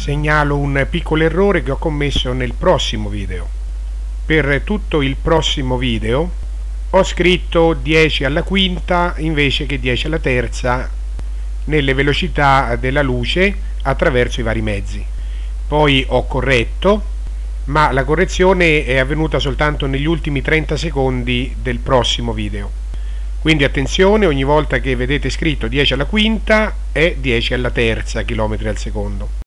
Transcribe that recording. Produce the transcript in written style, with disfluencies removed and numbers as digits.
Segnalo un piccolo errore che ho commesso nel prossimo video. Per tutto il prossimo video ho scritto 10 alla quinta invece che 10 alla terza nelle velocità della luce attraverso i vari mezzi. Poi ho corretto, ma la correzione è avvenuta soltanto negli ultimi 30 secondi del prossimo video. Quindi attenzione, ogni volta che vedete scritto 10 alla quinta è 10 alla terza km al secondo.